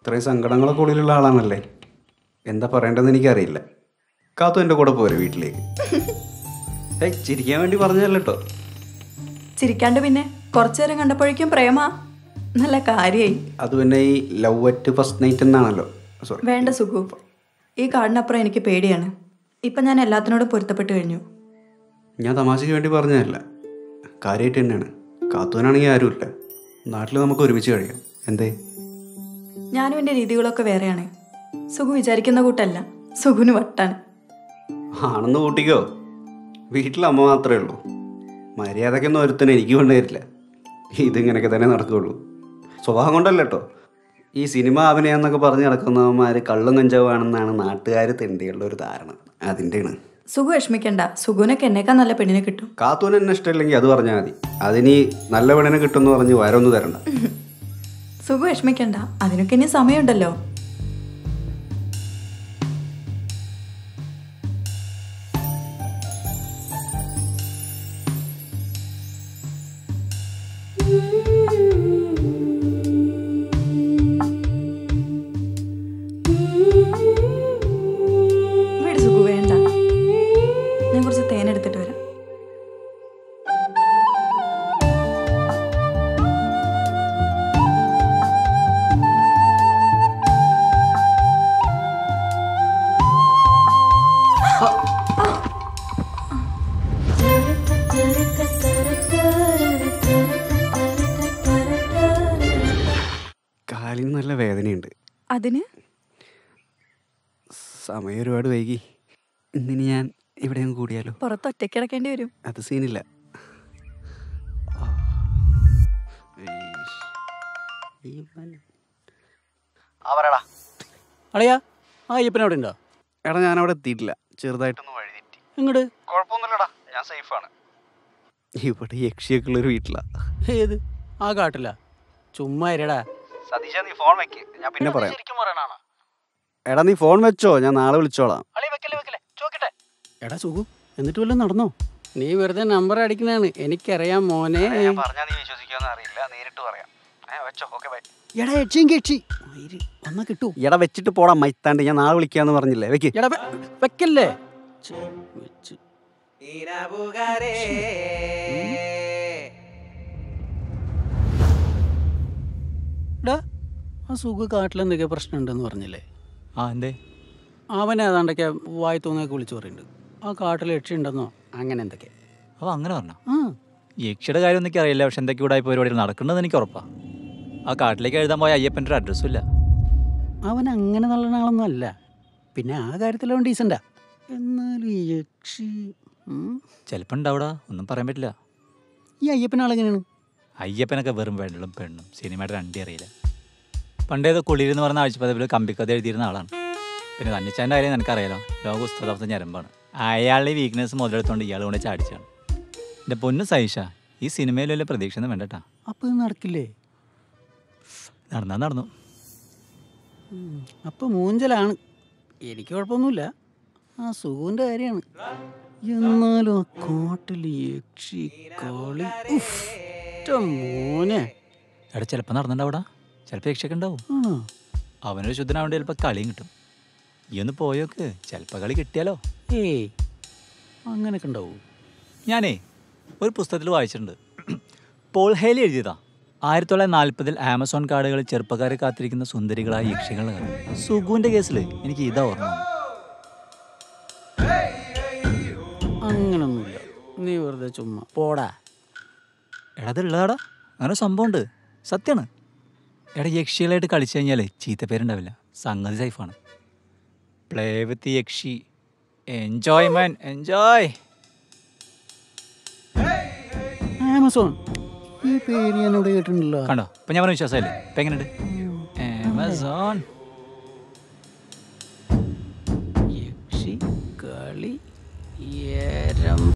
ഇത്രയും സങ്കടങ്ങളൊക്കെ ഉള്ളിലുള്ള ആളാണല്ലേ. എന്താ പറയേണ്ടതെന്ന് എനിക്കറിയില്ല. കാത്തു എൻ്റെ കൂടെ പോരെ വീട്ടിലേക്ക്. ചിരിക്കാൻ വേണ്ടി പറഞ്ഞതല്ല കേട്ടോ. ചിരിക്കാണ്ട് പിന്നെ കുറച്ചു നേരം കണ്ടപ്പോഴേക്കും പ്രേമ നല്ല കാര്യമായി. അത് പിന്നെ ഈ ലവ് അറ്റ് ഫസ്റ്റ് നൈറ്റ് എന്നാണല്ലോ. സോറി. വേണ്ട സുഖു, ഈ കാടിനപ്പുറം എനിക്ക് പേടിയാണ്. ഇപ്പം ഞാൻ എല്ലാത്തിനോടും പൊരുത്തപ്പെട്ട് കഴിഞ്ഞു. ഞാൻ തമാശയ്ക്ക് വേണ്ടി പറഞ്ഞതല്ല, കാര്യമായിട്ട് തന്നെയാണ്. കാത്തുവിനാണെങ്കിൽ ആരുമില്ല. നാട്ടിൽ നമുക്ക് ഒരുമിച്ച് കഴിയാം. എന്തേ? ഞാനും എൻ്റെ രീതികളൊക്കെ വേറെയാണ്. സുഖു വിചാരിക്കുന്ന കൂട്ടല്ല. സുഖുന് വട്ടാണ്. ആണെന്ന് കൂട്ടിക്കോ. വീട്ടിൽ അമ്മ മാത്രമേ ഉള്ളൂ. മര്യാദക്കൊന്നും ഒരുത്തന്നെ എനിക്ക് കൊണ്ടുവരില്ല. ഇതിങ്ങനെയൊക്കെ തന്നെ നടക്കുകയുള്ളൂ. സ്വഭാവം കൊണ്ടല്ല കേട്ടോ. ഈ സിനിമ അഭിനയം എന്നൊക്കെ പറഞ്ഞ് നടക്കുന്നവന്മാർ കള്ളും കഞ്ചാവാണെന്നാണ് നാട്ടുകാർ തെണ്ടിയുള്ള ഒരു ധാരണ. അതിൻ്റെയാണ്. സുഖു വിഷമിക്കണ്ട. സുഖുനൊക്കെ എന്നേക്കാൾ നല്ല പെണ്ണിനെ കിട്ടും. കാത്തുവിന് എന്നെ ഇഷ്ടമില്ലെങ്കിൽ അത് പറഞ്ഞാൽ മതി. അതിനി നല്ല പെണ്ണിനെ കിട്ടുമെന്ന് പറഞ്ഞ് വരൊന്നും തരണ്ട. സുഖു വിഷമിക്കണ്ട, അതിനൊക്കെ ഇനി സമയമുണ്ടല്ലോ. വീട് സുഖു വേണ്ട, ഞാൻ കുറച്ച് തേനെടുത്തിട്ട് വരാം. കാലിന് നല്ല വേദനയുണ്ട്. അതിന് സമയം ഒരുപാട് വൈകി. ഇന്നിനി ഞാൻ ഇവിടെ കൂടിയാലോ? പുറത്ത് ഒറ്റയ്ക്ക് കിടക്കേണ്ടി വരും. അത് സീനില്ല. അടയാ ആ അയ്യപ്പനവിടെ ഉണ്ടോ? എടാ ഞാനവിടെ എത്തിയിട്ടില്ല. ചെറുതായിട്ടൊന്ന് വഴി തെറ്റി. ഇങ്ങോട്ട് കുഴപ്പമൊന്നുമില്ലടാ, ഞാൻ സേഫാണ്. ഇവിടെ യക്ഷിയൊക്കെ ഉള്ളൊരു വീട്ടിലാ. ഏത്? ആ കാട്ടില്ല. ചുമ്മാ ഇരടാ. സതീശ നീ ഫോൺ വെക്ക്, ഞാൻ പിന്നെ പറയാം. ശരിക്കും പറയണാണ്. എടാ നീ ഫോൺ വെച്ചോ, ഞാൻ നാളെ വിളിച്ചോളാം. എടാ സുഖു, എന്നിട്ട് വല്ലതും നടന്നോ? നീ വെറുതെ നമ്പർ അടിക്കണാണ്, എനിക്കറിയാം മോനെ. പറഞ്ഞാ നീ വിശ്വസിക്കുമെന്ന് അറിയില്ല, നേരിട്ട് പറയാം. വെച്ചോ, ഓക്കെ ബൈ. എടാ യക്ഷിയും കേക്ഷി വന്നാ കിട്ടൂ. എടാ വെച്ചിട്ട് പോടാ മൈത്താണ്ട്, ഞാൻ നാളെ വിളിക്കാന്ന് പറഞ്ഞില്ലേ. വെക്ക്. എടാ വെക്കല്ലേ. എടാ ആ സുഖ കാട്ടിലെന്തൊക്കെ പ്രശ്നം ഉണ്ടെന്ന് പറഞ്ഞില്ലേ? ആ എന്തേ? അവനെ ഏതാണ്ടൊക്കെ വായി തോന്നിയൊക്കെ വിളിച്ചു പറയുന്നുണ്ട്. ആ കാട്ടിൽ യക്ഷി ഉണ്ടെന്നോ അങ്ങനെ എന്തൊക്കെ. അപ്പോൾ അങ്ങനെ പറഞ്ഞോ? യക്ഷിയുടെ കാര്യം ഒന്നും അറിയില്ല, പക്ഷെ എന്തൊക്കെ ഇവിടെ പരിപാടികൾ നടക്കുന്നത് എനിക്ക് ഉറപ്പാണ്. ആ കാട്ടിലേക്ക് എഴുതാൻ പോയ അയ്യപ്പൻ്റെ ഒരു അഡ്രസ്സും ഇല്ല. അവൻ അങ്ങനെ നല്ല ആളൊന്നും അല്ല. പിന്നെ ആ കാര്യത്തിലവൻ ഡീസൻ്റാ. എന്നാലും ഈ യക്ഷി ചിലപ്പോൾ ഉണ്ടാവിടാ, ഒന്നും പറയാൻ പറ്റില്ല. ഈ അയ്യപ്പനാളെങ്ങനെയാണ്? അയ്യപ്പനൊക്കെ വെറും വെള്ളം പെണ്ണും സിനിമയുടെ രണ്ടേ അറിയില്ല. പണ്ടേത് കുളിരെന്ന് പറഞ്ഞ ആഴ്ചപ്പതിൽ കമ്പിക്കഥ എഴുതിയിരുന്ന ആളാണ്. പിന്നെ തന്നിച്ചാൻ്റെ കാര്യം എനിക്കറിയാലോ, ലോക പുസ്തകത്തെ ഞരമ്പാണ്. അയാളുടെ വീക്ക്നെസ് മുതലെടുത്തോണ്ട് ഇയാൾ കൊണ്ട് ചാടിച്ചാണ്. എൻ്റെ പൊന്നു സൈഷ, ഈ സിനിമയിൽ വല്ല പ്രതീക്ഷ ഒന്നും വേണ്ടട്ടാ. അപ്പോൾ ഇത് നടക്കില്ലേ? നടന്നു. അപ്പോൾ മൂഞ്ചലാണ്. എനിക്ക് കുഴപ്പമൊന്നുമില്ല, ആ സുഖുവിൻ്റെ കാര്യമാണ്. എന്നാലും ആ കാട്ടിൽ യക്ഷി കളി മോനെ. എടാ ചിലപ്പോൾ നടന്നിട്ടുണ്ടാവിടാ, ചിലപ്പോൾ യക്ഷയൊക്കെ ഉണ്ടാവും. അവനൊരു ശുദ്ധനാവേണ്ടി ചിലപ്പോൾ കളിയും കിട്ടും. ഈ ഒന്ന് പോയോക്ക്, ചിലപ്പോൾ കളി കിട്ടിയാലോ. ഏയ് അങ്ങനെയൊക്കെ ഉണ്ടാവും. ഞാനേ ഒരു പുസ്തകത്തിൽ വായിച്ചിട്ടുണ്ട്. Paul Haley എഴുതിയതാ. 1940 ആമസോൺ കാടുകളിൽ ചെറുപ്പക്കാരെ കാത്തിരിക്കുന്ന സുന്ദരികളായ യക്ഷികളുടെ കഥ. സുഗുവിൻ്റെ കേസിൽ എനിക്ക് ഇതാ ഓർമ്മ. അങ്ങനൊന്നുമില്ല, നീ വെറുതെ ചുമ്മാ പോടാ. എടാ അതുള്ളതാടാ, അങ്ങനെ സംഭവമുണ്ട്, സത്യമാണ്. എടാ യക്ഷികളായിട്ട് കളിച്ചു കഴിഞ്ഞാൽ ചീത്തപ്പേരുണ്ടാവില്ല, സംഗതി സേഫാണ്. Play with Yakshi, enjoy man enjoy. Amazon ഈ പേര് ഞാൻ ഇവിടെ കേട്ടിട്ടുണ്ടല്ലോ. കണ്ടോ, ഇപ്പം ഞാൻ പറഞ്ഞ വിശ്വാസമല്ലേ? ഇപ്പം എങ്ങനെയുണ്ട്? ആമസോൺ യക്ഷി കളി